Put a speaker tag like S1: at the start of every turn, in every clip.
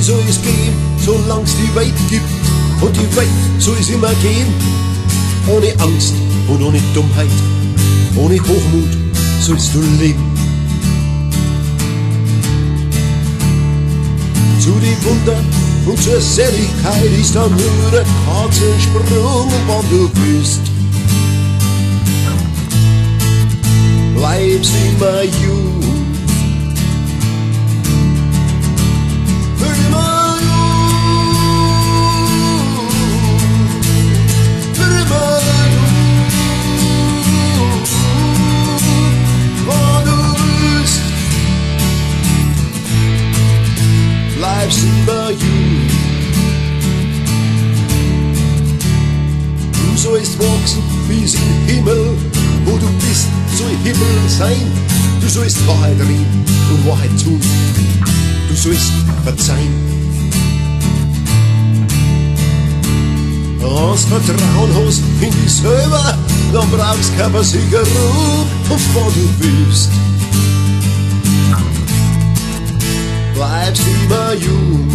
S1: soll es gehen, solang's die Welt gibt. Und die Welt soll es immer gehen. Ohne Angst und ohne Dummheit, ohne Hochmut sollst du leben. Zu den Wunder und zur Seligkeit ist da nur der Katzensprung, wann du willst. Bleibst immer jung. Bleibst immer jung. Du sollst wachsen bis im Himmel, wo du bist, soll Himmel sein. Du sollst Wahrheit reden und Wahrheit tun. Du sollst verzeihen. Wenn's Vertrauen hast in dich selber, dann brauchst keine Versicherung. Und wo du willst, bleibst immer jung.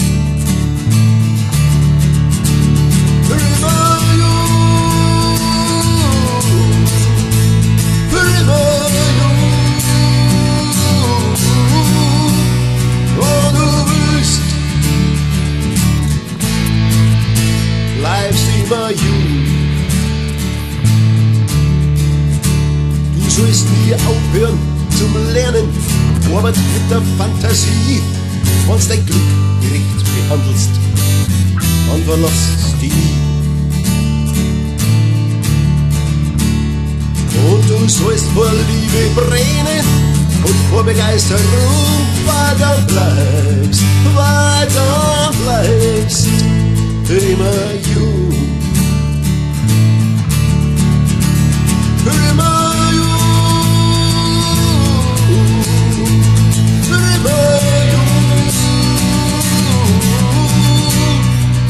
S1: Immer jung. Immer jung. Wo du willst, bleibst immer jung. Du sollst nie aufhören zum Lernen. Arbeit mit der Fantasie, wenn's dein Glück gerecht behandelst, dann verlass dich nie. Und du sollst vor Liebe brennen und vor Begeisterung weiter bleibst immer jung. Immer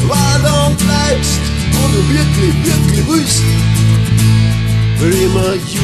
S1: wirklich willst, immer jung.